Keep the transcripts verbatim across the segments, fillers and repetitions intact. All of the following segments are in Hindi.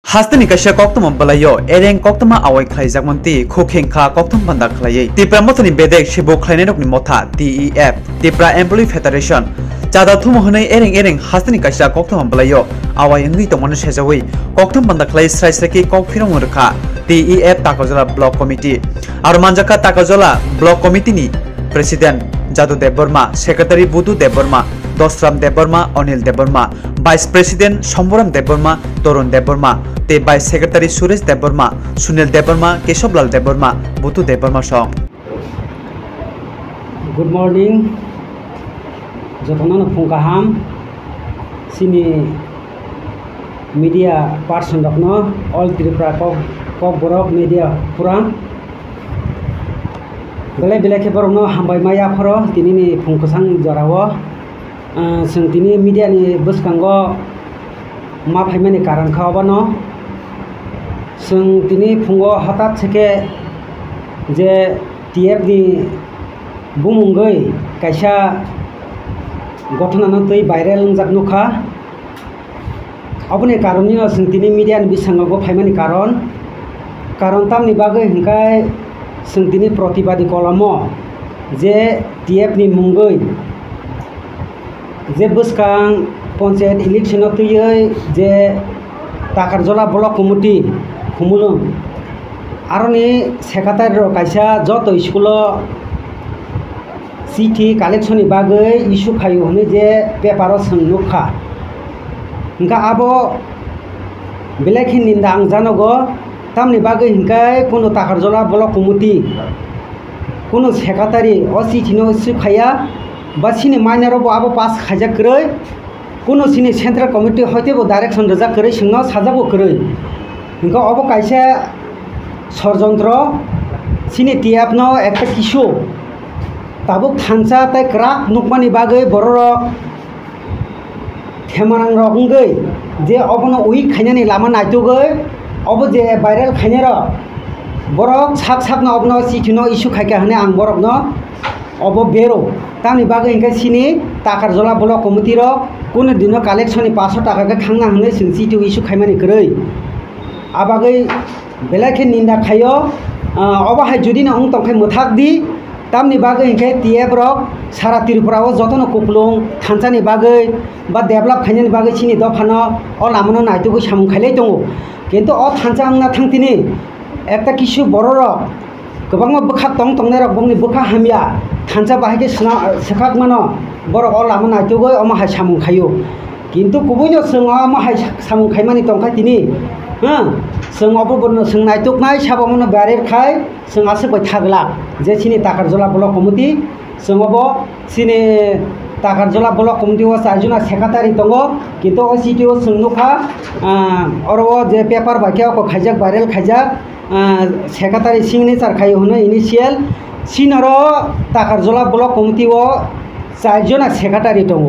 Hastani kasia koktoma balayo ereng koktoma awai khlai jakmonti khokengkha koktom banda khlaiye tipra mothani bedek shibo khlainenok ni motha T E F tipra employee federation chada thumo honai ereng ereng hastani kasia koktoma balayo awai ngui tomon sejawi koktom banda khlai srai sraki kokphirong murkha T E F Takojola block committee ar manjaka Takojola block committee ni president Jadu Deborma secretary Budu Deborma Dosram Deborma Onil Deborma Vice President Somboram Deborma Torun Deborma te Vice Secretary Suresh Deborma Sunil Deborma Keshoblal Deborma Butu Deborma song. Good morning. Jotonan Pungkaham sini media person dokno all Tripura kok kok borok media puram bele bele ke borokno hambai maya phoro tini ni pungkusang jorawo जों दिनै मिडियानि बसखांगो मा फाइमानि कारण खावाबानो जों दिनै फुङाव हठात सेके जे टीएफ नि बुमुंगै कायसा घटनानो तै भाइरेल जाक नुखा अबनि कारननि जों दिनै मिडियानि बिसांगो फाइमानि कारण कारण तामनि बागै हिंखाय जों दिनै प्रतिबादि कलमो जे टीएफ नि मुंगै जे बसखां पंचायत इलेक्शन तुयै जे ताकारजला ब्लक कमिटी खुमुलुं आरनि सेक्रेटारि कायसा जत स्कुल सिटी कालेक्शन बागै इशू खायो हने जे पेपर सोंनुखा हिंका आबो बेलेखि निंदा आं जानगो तामनि बागै हिंकाय कोनो ताकारजला ब्लक कमिटी कोनो सेक्रेटारि अ सिटी नो इशू खाया बा सिनी माइनारावबो आबो पास खाजा करै कोनो सिनी सेंट्रल कमिटी हयतेबो डाइरेक्शन रजा करै सिङाव साजाबो करै हिंका अबो कायसे षड़यंत्र सिनी टीएफ नो एकटा किसु ताबुक थानसा ताय क्राक नुकमानि बागै बररक थेमानां रगंगै जे अबनो उइक खायनानि लामा नायतोगै अबो जे भाइरेल खायनेर बरक साक साक न अबनो सिटी नो इशू खायका हने आं बरक न अबो बेरो तामनि बागै हिंका सिनी ताकारजला ब्लक कमिटी रो कोनो दिनो कालेक्शन पाँच सौ टाका के खांना हने सिं सिटी इशू खायमानि करै आबागै बेलाखे निंदा खायो अबाहाय जुदि न उं तंखाय मोथाक दि तामनि बागै हिंखाय टीएफ रो सारा त्रिपुराओ जतन कुपलुं थानसानि बागै बा डेभलप खायनानि बागै सिनी दफानो अ लामानो नायतोगै सामुं खायलाय दङ किन्तु अ थानसा आंना थांतिनि एकटा किसु बररो गोबां बोखा तंग तंगनाय रकमनि बोखा हामिया थानसा बाहायके सेखाक मानो बरक अ लामा नायतोगै अमाहाय सामुं खायो किन्तु गुबुनो जों अमाहाय सामुं खायमानि तंखाय तिनि हो जों अबो बनो जों नायतोगनाय साबामनो बारेर खाय जों आसे बै थागला जे सिनि ताकारजला ब्लक कमिटी जों अबो सिनि ताकारजला ब्लक कमिटी वा चारजना सेक्रेटारि दङ किन्तु अ सिटिओ सोंनुखा अरबो जे पेपर बायके अ खायजाक भाइरेल खायजाक सेक्रेटारि सिगनेचार खायो हनो इनिशियल सिनर ताकारजला ब्लक कमिटी ओ चारजना सेक्रेटारि दङ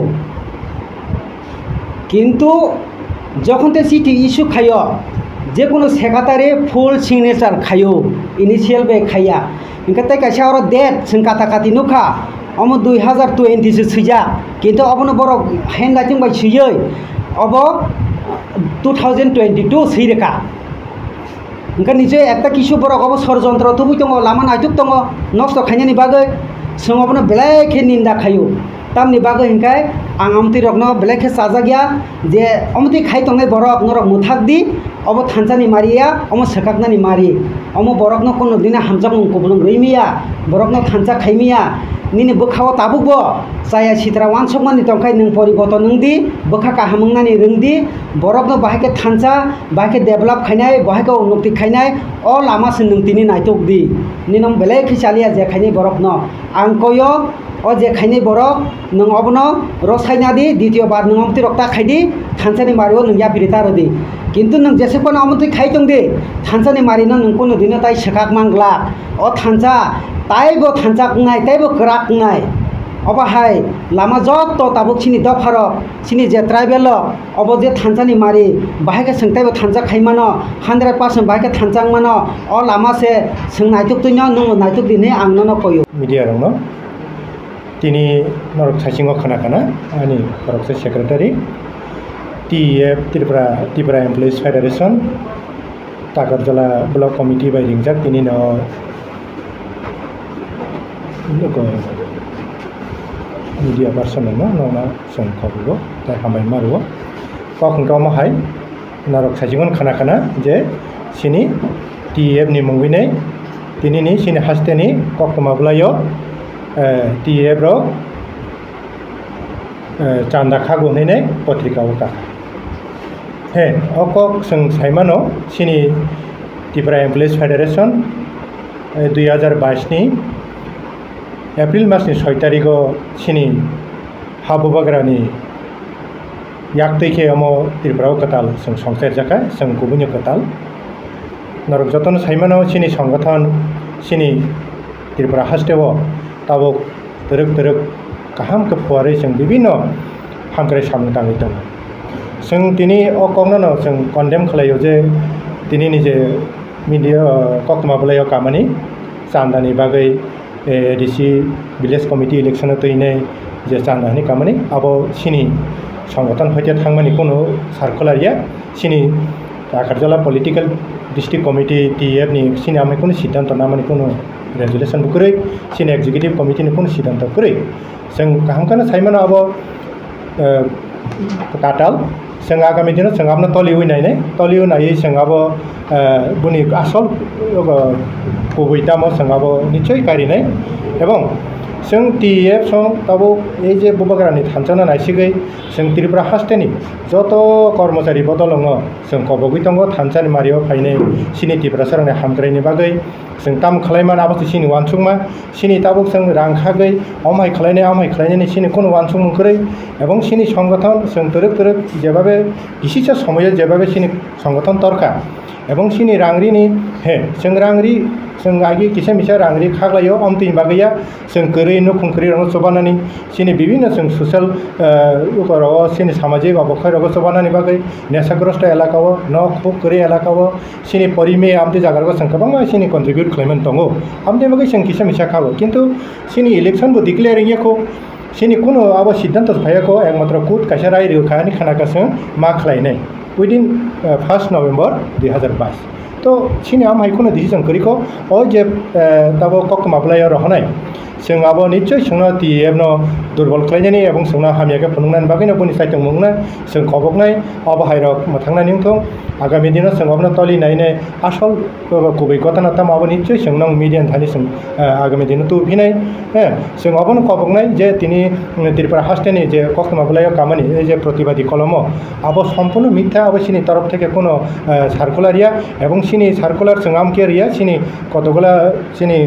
किन्तु जखन ते सिटी इशू खायो जे कोनो सेक्रेटारि फुल सिगनेचार खायो इनिशियल बे खाया इनका तै कायसा और डेट जों काटा काटि नुखा अम दुई हजार टुवेंटी से सैजा किन्तु अबनो बर हैंड राइटिं बाय सैयै अब टू थाउजेंड ट्वेंटी टू सैरेखा इनका निजे एकटा किसु बरक अब षड़यंत्र तुबुय दङ लामा नायतुक दङ नष्ट खायनानि बागै जों अबनो बेलेखे निंदा खायो तामनि बागै हिंखाय आं अमति रकनो बेलेखे साजा गया जे अमति खाय तंनाय बरक नरक मुथाक दि अब थानसानि मारिया अम सेखाकनानि मारि अम बरकनो कोनो दिना हामजाक मुंखौबो रैमिया बरकनो थानसा खायमिया निनि बोखाव ताबुकबो जाया सित्रा वानसकमानि तंखाय नों परिबर्तन नोंदि बोखा काहामंनानि रोंदि बरकनो बाहायके थानसा बाहायके डेभलप खायनाय बाहायके उन्नति खायनाय अ लामासो नों तिनि नायतोकदि निनम बेलेखे चालिया जे खायनाय बरकनो आं कयो अ जे खायनाय बरक नों अबनो रसायनादि द्वितीय बार नों अमति रक्ता खायदि थानसानि मारिओ नों यापिरिता रदि किन्तु नों जेसेबां अमति खायतोंदि थानसानि मारिनो नों कोनो दिनो ताय सेखाक मांगला अ थानसा तायबो थानसा कुंनाय तायबो क्राक कुंनाय अबाहाय लामा जत ताबुक सिनि दफारक सिनि जे ट्राइबेल अब जे थानसानि मारि बाहायके सोंतायबो थानसा खायमानो हंड्रेड पार्सेंट बाहायके थानसा मानो अ लामा से सों नायतुक तैनो नों नायतुक दिनै आं ननो कयो मीडिया रंनो तिनी नरक साइसिंग खाना खाना आनी फरकसे secretary T E F Tripura Tripura Employees Federation Tagarjala Block Committee by ringjak tini no loko media person no no na song khobo ta hamai maru kokong to ma hai narok sajingon khana khana je sini T E F ni mungwine tini ni sini hasteni koktoma blayo T E F ro chanda khago ne patrika ka he okok sing saimano sini Tripura Employees Federation দুই হাজার বাইশ ni April mas ni ছয় tariko sini habubagrani yaktike amo Tripura katal sing songser jaka sing kubunyo katal narok joton saimano sini সংগঠন sini Tripura hasteo tabok teruk teruk kaham ke puare sing bibino hamkre samne tangi dong sing tini okongno no sing condemn khlayo je tini ni je media koktoma bulayo kamani sandani bagai D C village committee election toine je sandani kamani abo sini সংগঠন হইতে থাংমানি কোনো সার্কুলারিয়া sini Tagarjala political district committee T E F ni sini amai কোনো সিদ্ধান্ত না মানে কোনো resolution bukurei sini executive committee ni কোনো সিদ্ধান্ত kurei sing kaham kana saimano abo katal sing agami dino sing amna toliu nai nai toliu nai sing abo buni asol kubuita mo sing abo nichoi kari nai ebong sing T E F song tabo ei je bubagrani thanchana naisigai sing Tripura hasteni joto kormachari bodolongo sing kobogui tongo thanchani mario phaine sini Tripura sarangni hamkraini bagai sing tam khlaiman abo sini wansungma sini tabuk sing rang khagai omai khlaine omai khlaine sini kono wansung mungkrei ebong sini সংগঠন sing teruk teruk jebabe bisisa somoye jebabe sini সংগঠন torka ebong sini rangri ni he sing rangri sing agi kisa misa rangri khaglayo omti bagaya sing keri no khungkri rang sobanani sini bibino sing social ukoro sini samajik obokhai rogo sobanani bagai nesagrosta elakao no khuk keri elakao sini porime amti jagargo sing kabangma sini contribute claimant tongo amti bagai sing kisa misa khago kintu sini election bo declaring yako sini kuno abo siddhanto phayako ekmatra kut kaisa rai rukhani khana kasang ma khlainai within first November দুই হাজার বাইশ তো sini am hai kuno decision koriko o je tabo koktoma blayo rohnai sing abo nichoi singno T E F no durbol khlainani ebong singno hamiake phunungnan bagino buni saitong mungna sing khoboknai abo hairok mathangna ningthong agami dino sing obno toli naine asol kubai kotana tam abo nichoi singnong media thani sing agami dino tu bhinai he sing obno khoboknai je tini Tripura hasteni je koktoma blayo kamani ei je protibadi kolomo abo সম্পূর্ণ মিথ্যা abo sini তরফ থেকে কোনো সার্কুলারিয়া এবং sini circular sing amke riya sini kotogula sini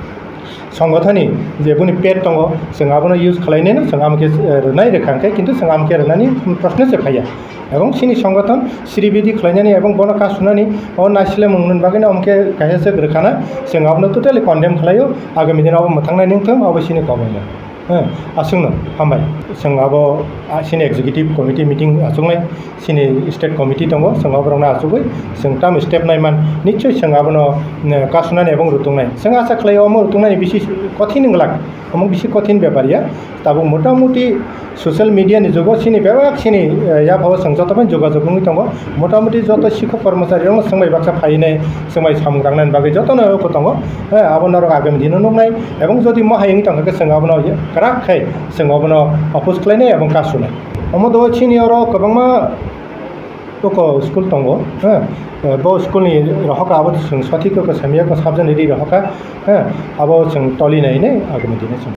সংগঠনই যে বুনি পেট দङ जों आबोनो ইউজ खालायनो जों आमके रनाय रेखांके किन्तु जों आमके रनानि प्रश्न से फाया এবং सिनि সংগঠন श्रीबिदि खालायनानि এবং बनो कासुनानि अ नासिले मुंगन बागैनो आमके कायसे ग्रखाना जों आबोनो टोटली कन्डेम खालायो आगामी दिनाव मोथांनाय निंथों आबो सिनि कबायनो asungno hambai जों आबो सिनि एक्जिक्यूटिव कमिटी मीटिंग आसुंनाय सिनि स्टेट कमिटी दङ जों आबोरना आसुगै जों ताम स्टेप नायमान निश्चय जों आबोनो कासुनानै एबं रुतुंनाय जों आसा खालायो अमो रुतुंनाय बिसि कठिन नंला अमो बिसि कठिन बेपारिया ताबो मोटामुटी सोशल मीडिया नि जुगाव सिनि बेबाक सिनि या भाव जों जतबाय जोगाजोग नङै दङ मोटामुटी जत शिक्षक कर्मचारी दङ जोंबाय बाक्सा फायनाय जोंबाय सामग्रांनाय बागै जतनो को दङ आबोनो आगामी दिनाव नंनाय एबं जदि महायंनि थांखो जों आबोनो राखाय जों आबोनो अपोज खालायनाय एबं कासुनाय अमो दो सिनि अरो गोबांमा तको स्कुल दङ हो बो स्कुलनि रहका आबो जों सथिक को सामिया को साबजन रि रहका हो आबो जों टलिनाय नै आगामी दिनाव